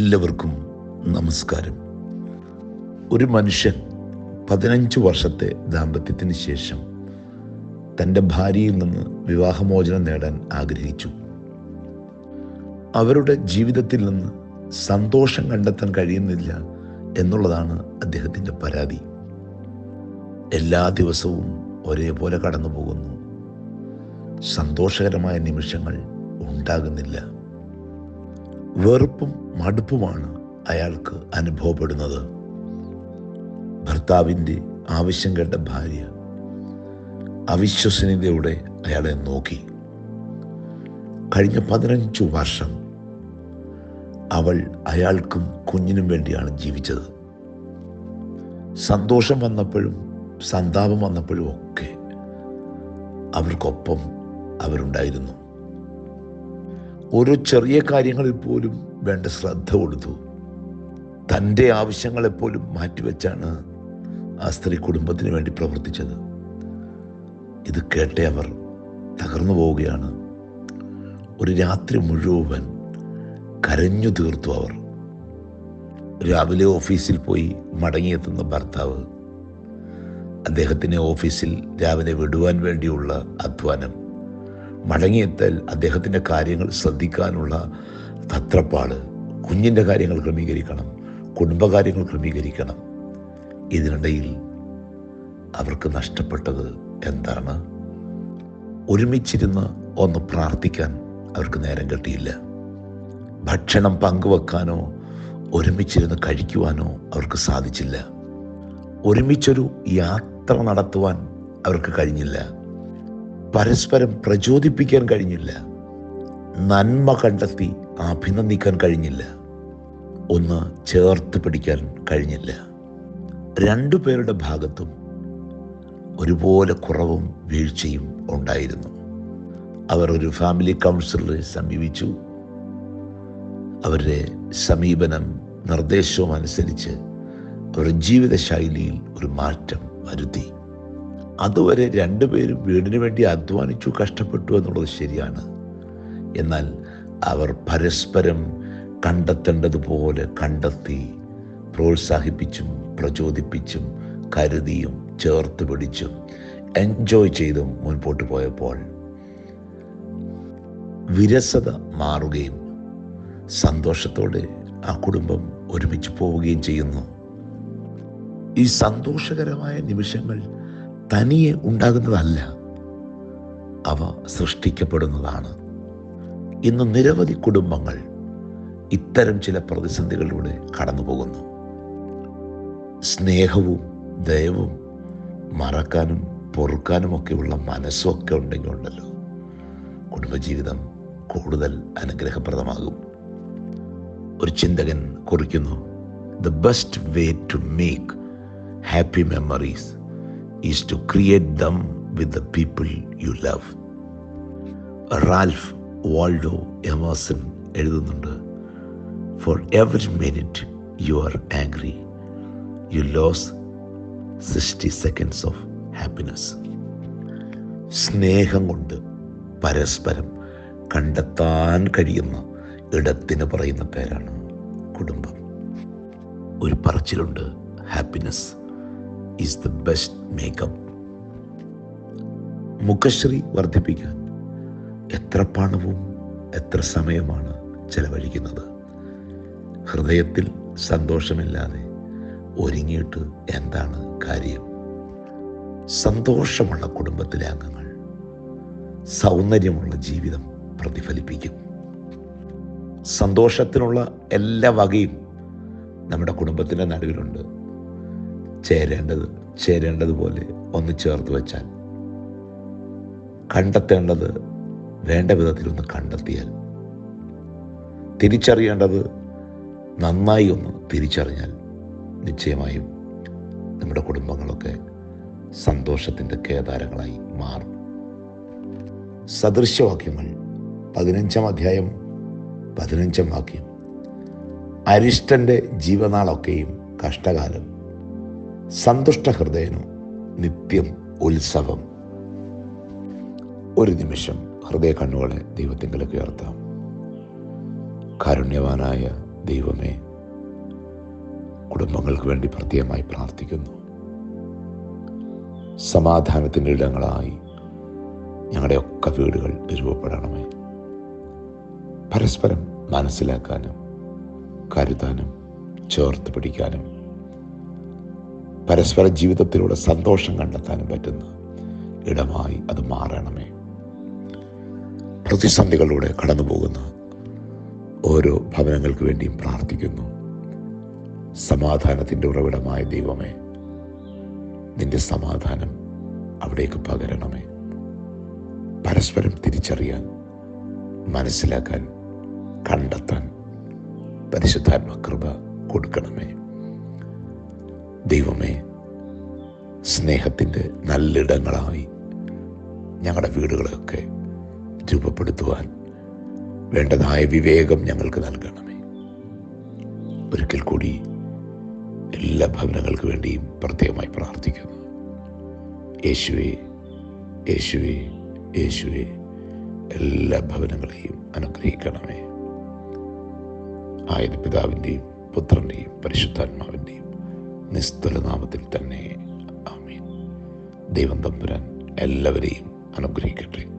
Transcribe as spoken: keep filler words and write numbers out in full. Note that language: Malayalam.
എല്ലാവർക്കും നമസ്കാരം. ഒരു മനുഷ്യൻ പതിനഞ്ച് വർഷത്തെ ദാമ്പത്യത്തിന് ശേഷം തൻ്റെ ഭാര്യയിൽ നിന്ന് വിവാഹമോചനം നേടാൻ ആഗ്രഹിച്ചു. അവരുടെ ജീവിതത്തിൽ നിന്ന് സന്തോഷം കണ്ടെത്താൻ കഴിയുന്നില്ല എന്നുള്ളതാണ് അദ്ദേഹത്തിൻ്റെ പരാതി. എല്ലാ ദിവസവും ഒരേപോലെ കടന്നു പോകുന്നു. സന്തോഷകരമായ നിമിഷങ്ങൾ ഉണ്ടാകുന്നില്ല. വെറുപ്പും മടുപ്പുമാണ് അയാൾക്ക് അനുഭവപ്പെടുന്നത്. ഭർത്താവിൻ്റെ ആവശ്യം കേട്ട ഭാര്യ അവിശ്വസനീയതയോടെ അയാളെ നോക്കി. കഴിഞ്ഞ പതിനഞ്ചു വർഷം അവൾ അയാൾക്കും കുഞ്ഞിനും വേണ്ടിയാണ് ജീവിച്ചത്. സന്തോഷം വന്നപ്പോഴും സന്താപം വന്നപ്പോഴും ഒക്കെ അവർക്കൊപ്പം അവരുണ്ടായിരുന്നു. ഓരോ ചെറിയ കാര്യങ്ങളിൽ പോലും വേണ്ട ശ്രദ്ധ കൊടുത്തു. തൻ്റെ ആവശ്യങ്ങളെപ്പോലും മാറ്റിവെച്ചാണ് ആ സ്ത്രീ കുടുംബത്തിന് വേണ്ടി പ്രവർത്തിച്ചത്. ഇത് കേട്ടേ അവർ തകർന്നു പോവുകയാണ്. ഒരു രാത്രി മുഴുവൻ കരഞ്ഞു തീർത്തു അവർ. രാവിലെ ഓഫീസിൽ പോയി മടങ്ങിയെത്തുന്ന ഭർത്താവ്, അദ്ദേഹത്തിനെ ഓഫീസിൽ രാവിലെ വിടുവാൻ വേണ്ടിയുള്ള അധ്വാനം, മടങ്ങിയെത്താൽ അദ്ദേഹത്തിൻ്റെ കാര്യങ്ങൾ ശ്രദ്ധിക്കാനുള്ള തത്രപ്പാട്, കുഞ്ഞിൻ്റെ കാര്യങ്ങൾ ക്രമീകരിക്കണം, കുടുംബകാര്യങ്ങൾ ക്രമീകരിക്കണം. ഇതിനിടയിൽ അവർക്ക് നഷ്ടപ്പെട്ടത് എന്താണ്? ഒരുമിച്ചിരുന്ന് ഒന്ന് പ്രാർത്ഥിക്കാൻ അവർക്ക് നേരം കിട്ടിയില്ല. ഭക്ഷണം പങ്കുവെക്കാനോ ഒരുമിച്ചിരുന്ന് കഴിക്കുവാനോ അവർക്ക് സാധിച്ചില്ല. ഒരുമിച്ചൊരു യാത്ര നടത്തുവാൻ അവർക്ക് കഴിഞ്ഞില്ല. പരസ്പരം പ്രചോദിപ്പിക്കാൻ കഴിഞ്ഞില്ല. നന്മ കണ്ടെത്തി അഭിനന്ദിക്കാൻ കഴിഞ്ഞില്ല. ഒന്ന് ചേർത്ത് പിടിക്കാൻ കഴിഞ്ഞില്ല. രണ്ടു പേരുടെ ഭാഗത്തും ഒരുപോലെ കുറവും വീഴ്ചയും ഉണ്ടായിരുന്നു. അവർ ഒരു ഫാമിലി കൗൺസിലറെ സമീപിച്ചു. അവരുടെ സമീപനം നിർദ്ദേശവും അനുസരിച്ച് അവരുടെ ജീവിതശൈലിയിൽ ഒരു മാറ്റം വരുത്തി. അതുവരെ രണ്ടുപേരും വീടിന് വേണ്ടി അധ്വാനിച്ചു, കഷ്ടപ്പെട്ടു എന്നുള്ളത് ശരിയാണ്. എന്നാൽ അവർ പരസ്പരം കണ്ടെത്തേണ്ടതുപോലെ കണ്ടെത്തി, പ്രോത്സാഹിപ്പിച്ചും പ്രചോദിപ്പിച്ചും കരുതിയും ചേർത്ത് പിടിച്ചും എൻജോയ് ചെയ്തും മുൻപോട്ട് പോയപ്പോൾ വിരസത മാറുകയും സന്തോഷത്തോടെ ആ കുടുംബം ഒരുമിച്ച് പോവുകയും ചെയ്യുന്നു. ഈ സന്തോഷകരമായ നിമിഷങ്ങൾ തനിയെ ഉണ്ടാകുന്നതല്ല, അവ സൃഷ്ടിക്കപ്പെടുന്നതാണ്. ഇന്ന് നിരവധി കുടുംബങ്ങൾ ഇത്തരം ചില പ്രതിസന്ധികളിലൂടെ കടന്നു പോകുന്നു. സ്നേഹവും ദയവും മറക്കാനും പൊറുക്കാനുമൊക്കെയുള്ള മനസ്സൊക്കെ ഉണ്ടെങ്കിൽ ഉണ്ടല്ലോ, കുടുംബജീവിതം കൂടുതൽ അനുഗ്രഹപ്രദമാകും. ഒരു ചിന്തകൻ കുറിക്കുന്നു, the best way to make happy memories is to create them with the people you love. Ralph Waldo Emerson എഴുതുന്നുണ്ട്, for every minute you are angry, you lose sixty seconds of happiness. സ്നേഹം കൊണ്ട് പരസ്പരം കണ്ടെത്താൻ കഴിയുന്ന ഇടത്തിന് പറയുന്ന പേരാണ് കുടുംബം. ഒരു പറച്ചിലുണ്ട്, happiness is the best makeup. മുഖശ്രീ വർദ്ധിപ്പിക്കാൻ എത്ര പണവും എത്ര സമയമാണ് ചെലവഴിക്കുന്നത്? ഹൃദയത്തിൽ സന്തോഷമില്ലാതെ ഒരുങ്ങിയിട്ട് എന്താണ് കാര്യം? സന്തോഷമുള്ള കുടുംബത്തിലെ അംഗങ്ങൾ സൗന്ദര്യമുള്ള ജീവിതം പ്രതിഫലിപ്പിക്കും. സന്തോഷത്തിനുള്ള എല്ലാ വകയും നമ്മുടെ കുടുംബത്തിൻ്റെ നടുവിലുണ്ട്. ചേരേണ്ടത് ചേരേണ്ടതുപോലെ ഒന്ന് ചേർത്ത് വെച്ചാൽ, കണ്ടെത്തേണ്ടത് വേണ്ട വിധത്തിലൊന്ന് കണ്ടെത്തിയാൽ, തിരിച്ചറിയേണ്ടത് നന്നായി ഒന്ന് തിരിച്ചറിഞ്ഞാൽ നിശ്ചയമായും നമ്മുടെ കുടുംബങ്ങളൊക്കെ സന്തോഷത്തിൻ്റെ കേദാരങ്ങളായി മാറും. സദൃശ്യവാക്യങ്ങൾ പതിനഞ്ചാം അധ്യായം പതിനഞ്ചാം വാക്യം, അരിഷ്ടൻ്റെ ജീവനാളൊക്കെയും കഷ്ടകാലം, സന്തുഷ്ട ഹൃദയനു നിത്യം ഉത്സവം. ഒരു നിമിഷം ഹൃദയ കണ്ണുകളെ ദൈവത്തിങ്കലേക്ക് ഉയർത്താം. കാരുണ്യവാനായ ദൈവമേ, കുടുംബങ്ങൾക്ക് വേണ്ടി പ്രത്യേകമായി പ്രാർത്ഥിക്കുന്നു. സമാധാനത്തിൻ്റെ ഇടങ്ങളായി ഞങ്ങളുടെയൊക്കെ വീടുകൾ രൂപപ്പെടണമേ. പരസ്പരം മനസ്സിലാക്കാനും കരുതാനും ചേർത്ത് പിടിക്കാനും പരസ്പര ജീവിതത്തിലൂടെ സന്തോഷം കണ്ടെത്താനും പറ്റുന്ന ഇടമായി അത് മാറണമേ. പ്രതിസന്ധികളിലൂടെ കടന്നു പോകുന്ന ഓരോ ഭവനങ്ങൾക്ക് വേണ്ടിയും പ്രാർത്ഥിക്കുന്നു. സമാധാനത്തിൻ്റെ ഉറവിടമായ ദൈവമേ, നിന്റെ സമാധാനം അവിടേക്ക് പകരണമേ. പരസ്പരം തിരിച്ചറിയാൻ, മനസ്സിലാക്കാൻ, കണ്ടെത്താൻ പരിശുദ്ധാത്മ കൃപ കൊടുക്കണമേ. ദൈവമേ, സ്നേഹത്തിൻ്റെ നല്ലിടങ്ങളായി ഞങ്ങളുടെ വീടുകളെയൊക്കെ രൂപപ്പെടുത്തുവാൻ വേണ്ടതായ വിവേകം ഞങ്ങൾക്ക് നൽകണമേ. ഒരിക്കൽ കൂടി എല്ലാ ഭവനങ്ങൾക്ക് വേണ്ടിയും പ്രത്യേകമായി പ്രാർത്ഥിക്കുന്നു. യേശുവേ, യേശുവേ, യേശുവേ, എല്ലാ ഭവനങ്ങളെയും അനുഗ്രഹിക്കണമേ. ആയത് പിതാവിൻ്റെയും പുത്രൻ്റെയും പരിശുദ്ധാത്മാവിൻ്റെയും നിസ്തുല നാമത്തിൽ തന്നെ ആമേൻ. ദൈവം തമ്പുരാൻ എല്ലാവരെയും അനുഗ്രഹിക്കട്ടെ.